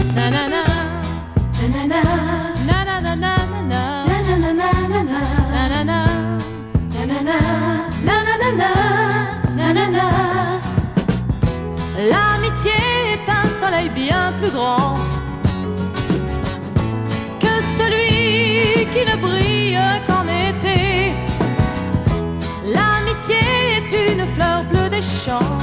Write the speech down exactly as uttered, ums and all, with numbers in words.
nanana, nanana, nanana, nanana, nanana, nanana, nanana, nanana, nanana. L'amitié est un soleil bien plus grand que celui qui ne brille qu'en été. L'amitié est une fleur bleue des champs